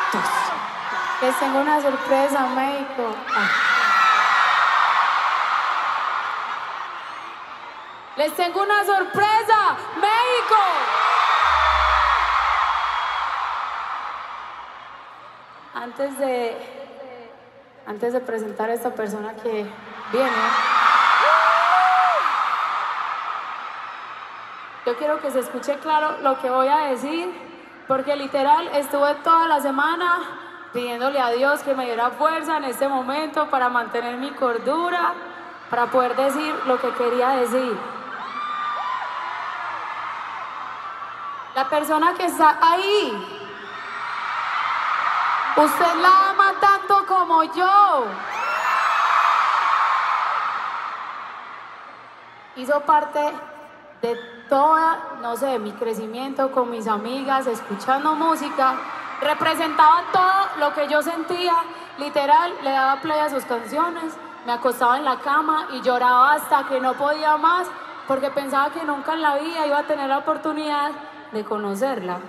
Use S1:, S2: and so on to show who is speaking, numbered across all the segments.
S1: Les tengo una sorpresa, México. Les tengo una sorpresa, México. Antes de presentar a esta persona que viene, yo quiero que se escuche claro lo que voy a decir, porque literal estuve toda la semana pidiéndole a Dios que me diera fuerza en este momento para mantener mi cordura, para poder decir lo que quería decir. La persona que está ahí, usted la ama tanto como yo. Hizo parte de toda, no sé, mi crecimiento con mis amigas, escuchando música. Representaba todo lo que yo sentía. Literal, le daba play a sus canciones, me acostaba en la cama y lloraba hasta que no podía más, porque pensaba que nunca en la vida iba a tener la oportunidad de conocerla.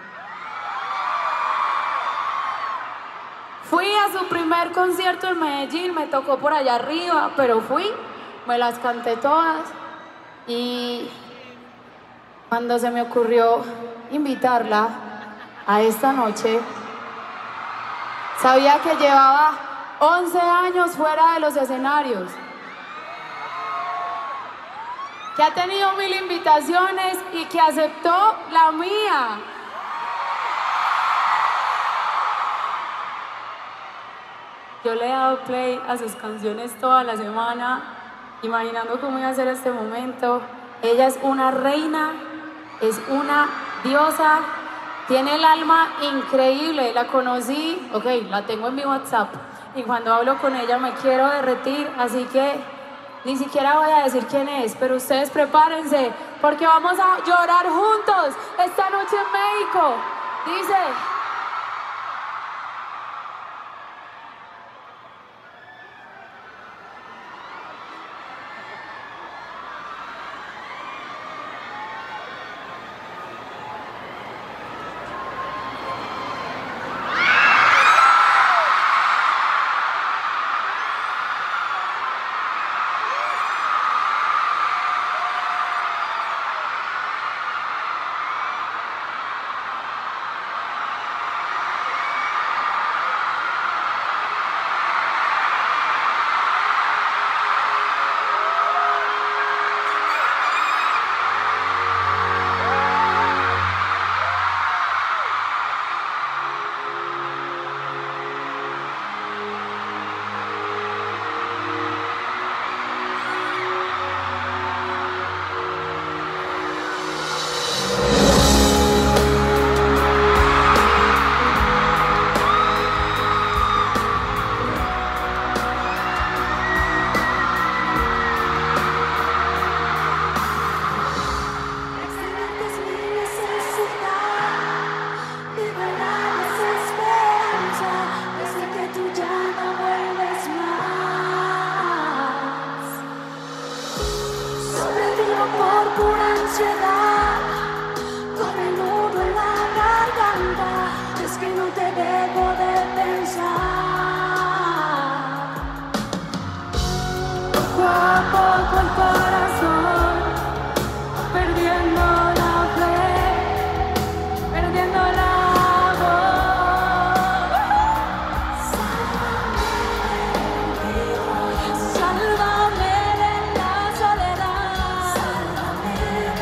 S1: Fui a su primer concierto en Medellín, me tocó por allá arriba, pero fui, me las canté todas y cuando se me ocurrió invitarla a esta noche, sabía que llevaba 11 años fuera de los escenarios, que ha tenido 1000 invitaciones y que aceptó la mía. Yo le he dado play a sus canciones toda la semana, imaginando cómo iba a ser este momento. Ella es una reina, es una diosa, tiene el alma increíble. La conocí, la tengo en mi WhatsApp, y cuando hablo con ella me quiero derretir, así que ni siquiera voy a decir quién es, pero ustedes prepárense, porque vamos a llorar juntos esta noche en México. Dice...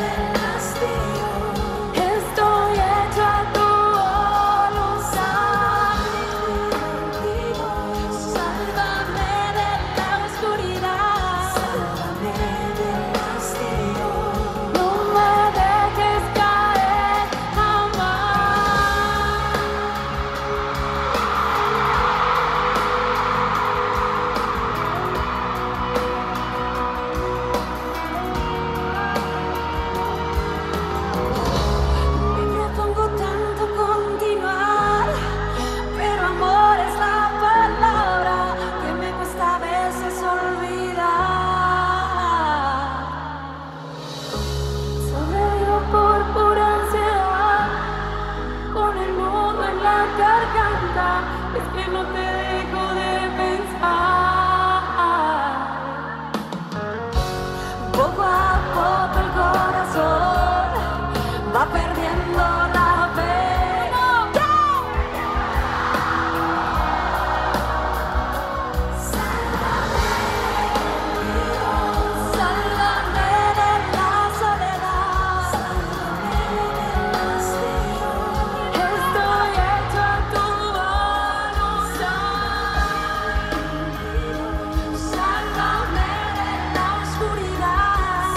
S1: Estoy hecho a tu voluntad. es que no te dejo de pensar.
S2: Poco a poco el corazón va perdiendo la fe. Sálvame de la soledad.
S1: Estoy hecho a tu voluntad.
S2: Sálvame de la oscuridad.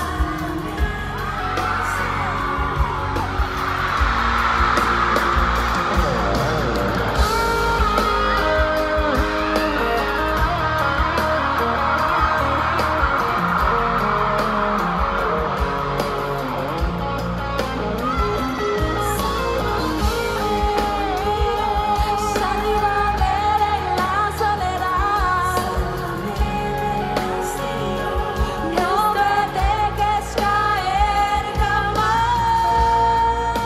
S2: Sálvame de la soledad. No me dejes caer jamás.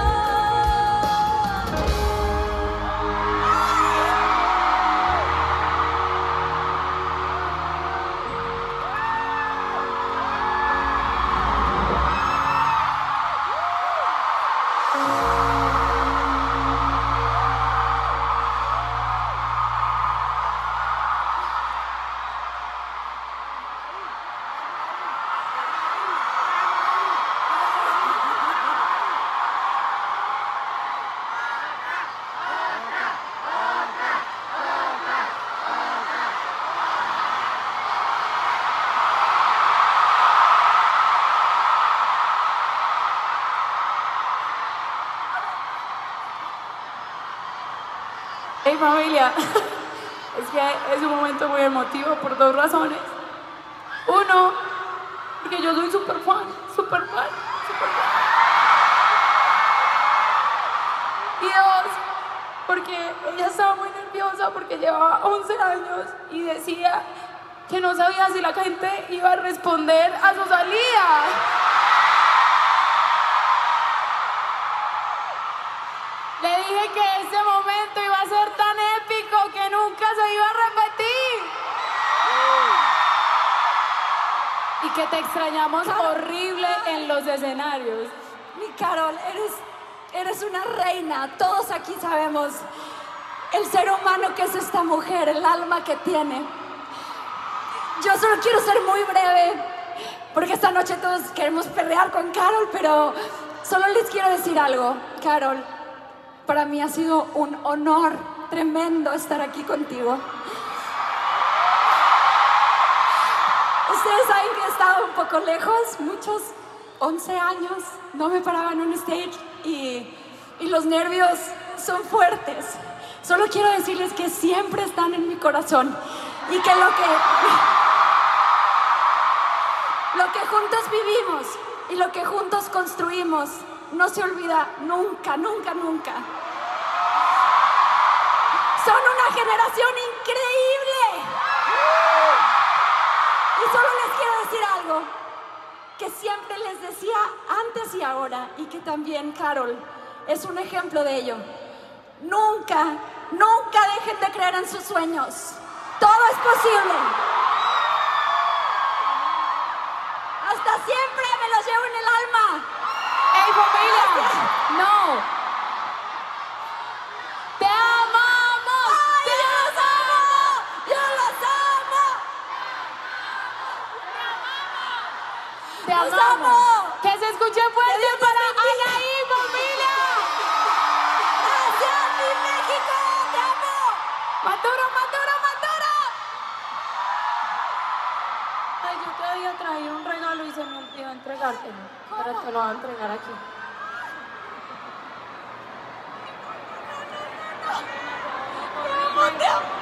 S1: Hey familia, es que es un momento muy emotivo por dos razones. Uno, porque yo soy súper fan. Y dos, porque ella estaba muy nerviosa porque llevaba 11 años y decía que no sabía si la gente iba a responder a su salida. Le dije que ese momento iba a ser tan épico que nunca se iba a repetir. Y que te extrañamos horrible en los escenarios.
S2: Mi Carol, eres una reina. Todos aquí sabemos el ser humano que es esta mujer, el alma que tiene. Yo solo quiero ser muy breve, porque esta noche todos queremos perrear con Carol, pero solo les quiero decir algo. Carol, para mí ha sido un honor tremendo estar aquí contigo. Ustedes saben que he estado un poco lejos, muchos, 11 años, no me paraba en un stage y los nervios son fuertes. Solo quiero decirles que siempre están en mi corazón y que lo que juntos vivimos y lo que juntos construimos no se olvida nunca, nunca, nunca. Son una generación increíble. Y solo les quiero decir algo que siempre les decía antes y ahora, y que también Carol es un ejemplo de ello. Nunca, nunca dejen de creer en sus sueños. Todo es posible. Hasta siempre me los llevo en el alma.
S1: ¡Ey, familia! ¡No! ¡Te amamos!
S2: ¡Ay, yo los amo! ¡Yo los amo!
S1: ¡Te
S2: ¡Los
S1: amamos!
S2: amo!
S1: ¡Que se escuche fuerte para Anaí, familia!
S2: ¡Gracias, mi México! ¡Te amo!
S1: ¡Maduro, Maduro, Maduro! Ay, yo te había traído un regalo y se me olvidó entregártelo. Pero te lo voy a entregar aquí.
S2: ¡Te amo, te amo!